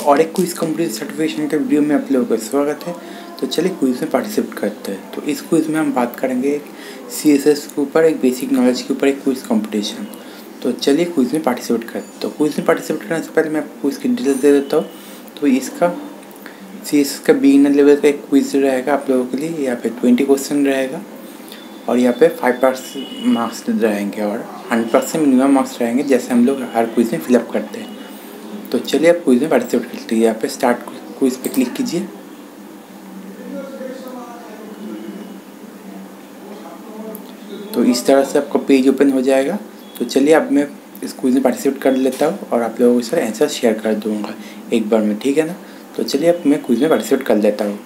और एक quiz complete certification के वीडियो में आप लोगों का स्वागत है। तो चलिए क्विज में पार्टिसिपेट करते हैं। तो इस क्विज में हम बात करेंगे CSS के ऊपर, एक बेसिक नॉलेज के ऊपर एक क्विज कंपटीशन। तो चलिए क्विज में पार्टिसिपेट करते हैं। तो क्विज में पार्टिसिपेट करने से पहले मैं आपको क्विज की डिटेल्स दे देता हूँ। तो इसका CSS का बिगिनर लेवल का एक क्विज रहेगा आप लोगों के लिए। यहाँ पे 20 क्वेश्चन रहेगा और यहाँ पे 5% मार्क्स रहेंगे और 100% मिनिमम मार्क्स रहेंगे, जैसे हम लोग हर क्विज में फिलअप करते हैं। तो चलिए आप क्विज में पार्टिसिपेट करते हैं। यहाँ पे स्टार्ट क्विज पे क्लिक कीजिए। तो इस तरह से आपका पेज ओपन हो जाएगा। तो चलिए अब मैं इस क्विज में पार्टिसिपेट कर लेता हूँ और आप लोगों के साथ आंसर शेयर कर दूँगा एक बार में, ठीक है ना। तो चलिए अब मैं क्विज में पार्टिसिपेट कर लेता हूँ।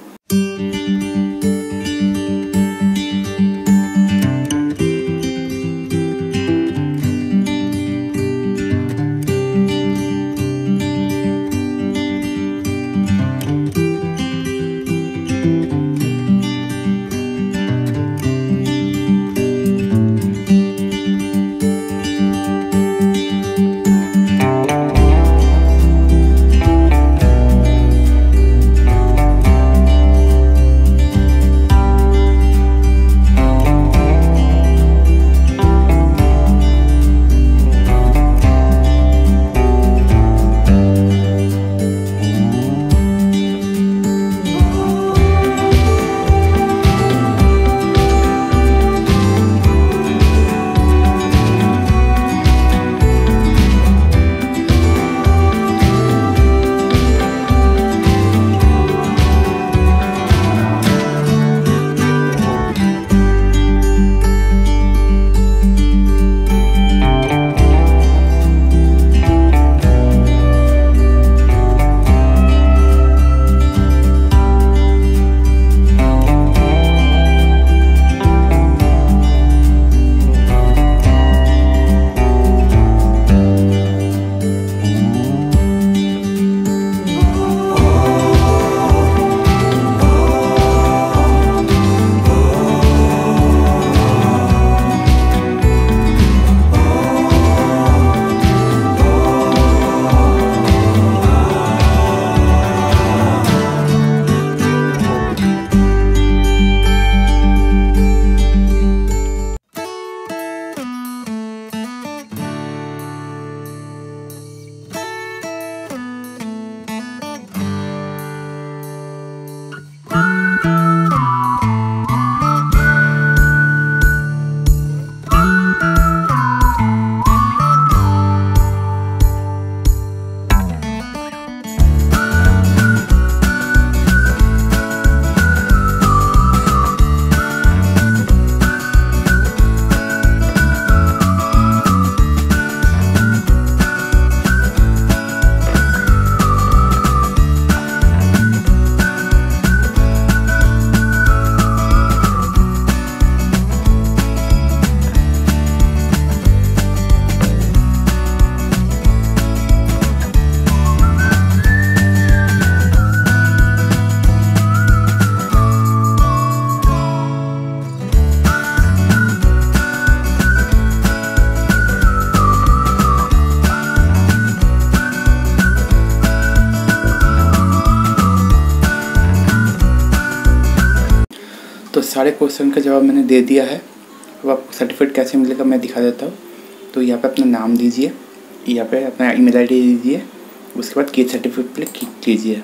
तो सारे क्वेश्चन का जवाब मैंने दे दिया है। अब आपको सर्टिफिकेट कैसे मिलेगा मैं दिखा देता हूँ। तो यहाँ पे अपना नाम दीजिए, यहाँ पे अपना ईमेल आईडी दीजिए, उसके बाद गेट सर्टिफिकेट पे क्लिक कीजिए।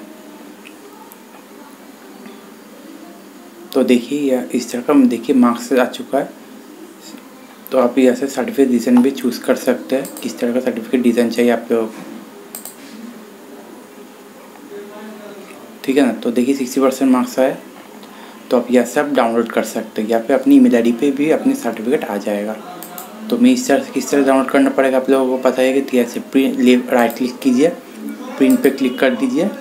तो देखिए यह इस तरह का देखिए मार्क्स आ चुका है। तो आप यहाँ से सर्टिफिकेट डिज़ाइन भी चूज़ कर सकते हैं, किस तरह का सर्टिफिकेट डिज़ाइन चाहिए आप लोगों को, ठीक है ना। तो देखिए 60% मार्क्स आए। तो आप यह सब डाउनलोड कर सकते हैं। यहाँ पे अपनी ईमेल आईडी पे भी अपनी सर्टिफिकेट आ जाएगा। तो मैं इस तरह से किस तरह डाउनलोड करना पड़ेगा आप लोगों को पता है कि ऐसे राइट क्लिक कीजिए, प्रिंट पे क्लिक कर दीजिए।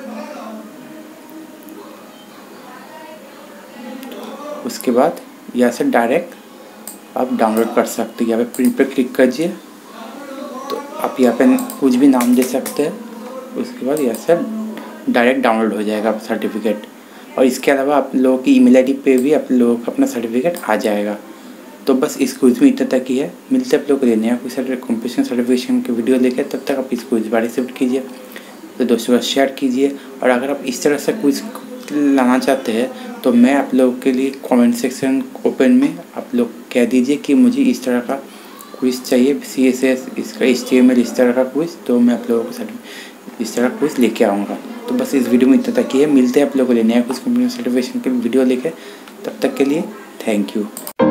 उसके बाद यहाँ से डायरेक्ट आप डाउनलोड कर सकते हैं। यहाँ पे प्रिंट पे क्लिक कीजिए। तो आप यहाँ पे कुछ भी नाम दे सकते हैं। उसके बाद यहाँ से डायरेक्ट डाउनलोड हो जाएगा सर्टिफिकेट। और इसके अलावा आप लोगों की ईमेल आईडी पे भी आप लोगों का अपना सर्टिफिकेट आ जाएगा। तो बस इस क्विज में इतना तक ही है। मिलते हैं आप लोग को नया कोई कंपटीशन सर्टिफिकेशन की वीडियो लेकर, तब तक आप इस क्विज पार्टिसिपेट कीजिए। तो दोस्तों का शेयर कीजिए। और अगर आप इस तरह से क्विज लाना चाहते हैं तो मैं आप लोगों के लिए कमेंट सेक्शन ओपन में आप लोग कह दीजिए कि मुझे इस तरह का क्विज चाहिए, CSS इसका HTML इस तरह का क्विज, तो मैं आप लोगों के साथ इस तरह क्विज लेके आऊँगा। तो बस इस वीडियो में इतना तक ही है। मिलते हैं आप लोगों के लिए नया कुछ कंप्यूटर सर्टिफिकेशन के वीडियो लेके। तब तक के लिए थैंक यू।